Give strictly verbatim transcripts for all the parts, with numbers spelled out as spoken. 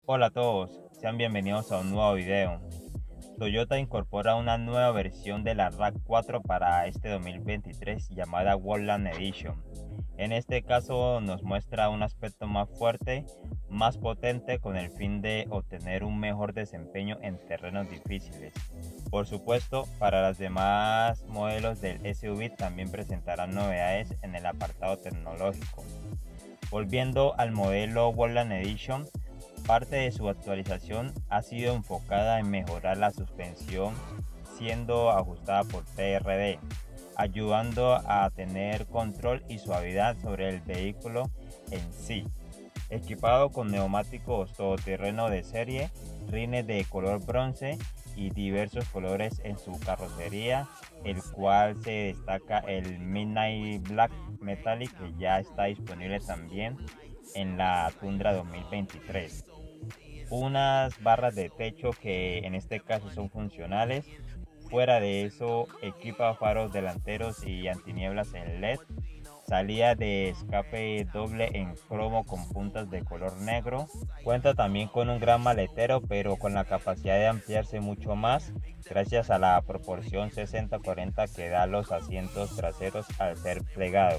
Hola a todos, sean bienvenidos a un nuevo video. Toyota incorpora una nueva versión de la RAV cuatro para este dos mil veintitrés llamada Worldland Edition. En este caso nos muestra un aspecto más fuerte, más potente con el fin de obtener un mejor desempeño en terrenos difíciles. Por supuesto, para los demás modelos del S U V también presentarán novedades en el apartado tecnológico. Volviendo al modelo Worldland Edition, parte de su actualización ha sido enfocada en mejorar la suspensión siendo ajustada por T R D, ayudando a tener control y suavidad sobre el vehículo en sí. Equipado con neumáticos todoterreno de serie, rines de color bronce y diversos colores en su carrocería, el cual se destaca el Midnight Black Metallic, que ya está disponible también en la Tundra dos mil veintitrés. Unas barras de techo que en este caso son funcionales. Fuera de eso, equipa faros delanteros y antinieblas en L E D, salida de escape doble en cromo con puntas de color negro. Cuenta también con un gran maletero, pero con la capacidad de ampliarse mucho más gracias a la proporción sesenta cuarenta que da los asientos traseros al ser plegados.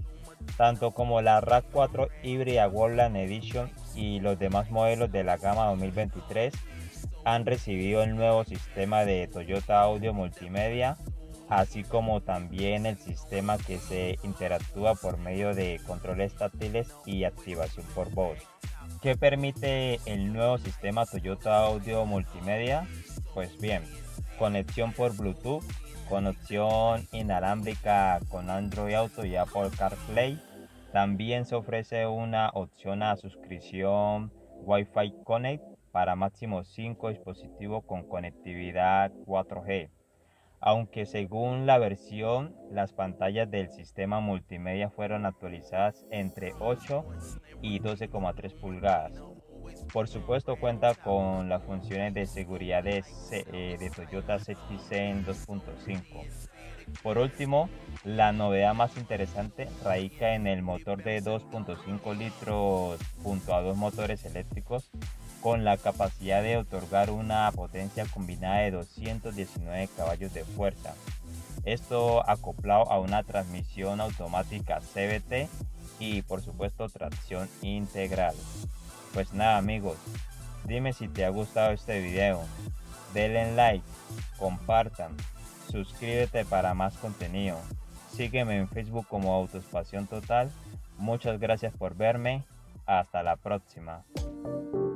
Tanto como la RAV cuatro híbrida Worldland Edition y los demás modelos de la gama dos mil veintitrés han recibido el nuevo sistema de Toyota Audio Multimedia, así como también el sistema que se interactúa por medio de controles táctiles y activación por voz. ¿Qué permite el nuevo sistema Toyota Audio Multimedia? Pues bien, conexión por Bluetooth, conexión inalámbrica con Android Auto y Apple CarPlay. También se ofrece una opción a suscripción Wi-Fi Connect para máximo cinco dispositivos con conectividad cuatro G. Aunque según la versión, las pantallas del sistema multimedia fueron actualizadas entre ocho y doce coma tres pulgadas. Por supuesto cuenta con las funciones de seguridad de, eh, de Toyota Safety Sense dos punto cinco. Por último, la novedad más interesante radica en el motor de dos punto cinco litros junto a dos motores eléctricos con la capacidad de otorgar una potencia combinada de doscientos diecinueve caballos de fuerza. Esto acoplado a una transmisión automática C V T y por supuesto tracción integral. Pues nada amigos, dime si te ha gustado este video, denle like, compartan, suscríbete para más contenido, sígueme en Facebook como Autospasión Total. Muchas gracias por verme, hasta la próxima.